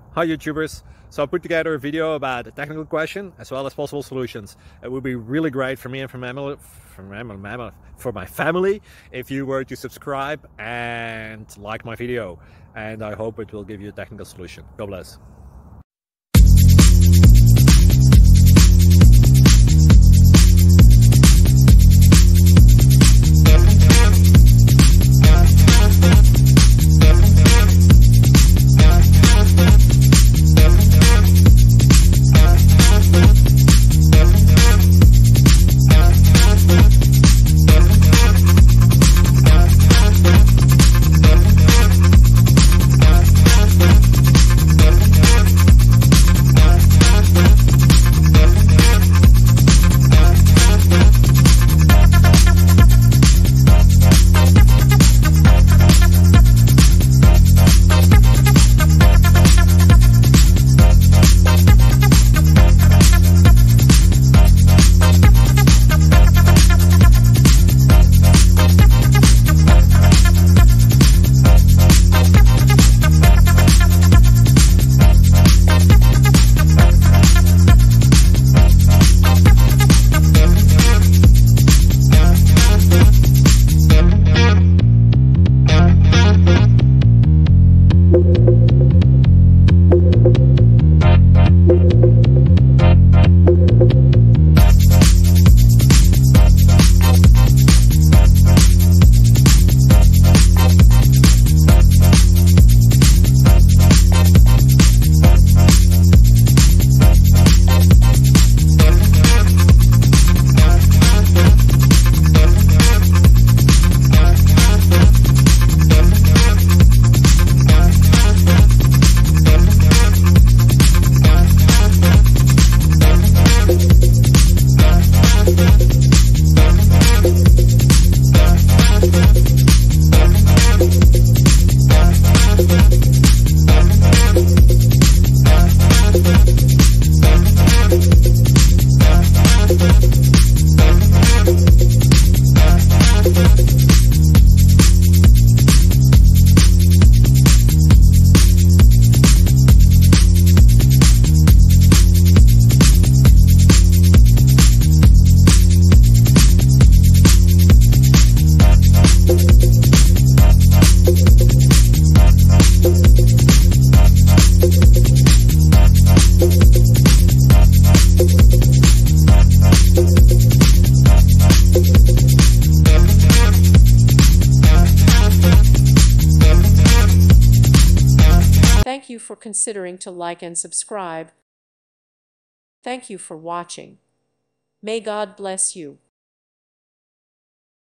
Hi YouTubers! So I put together a video about a technical question as well as possible solutions. It would be really great for me and for my family if you were to subscribe and like my video, and I hope it will give you a technical solution. God bless. Thank you for considering to like and subscribe. Thank you for watching. May God bless you.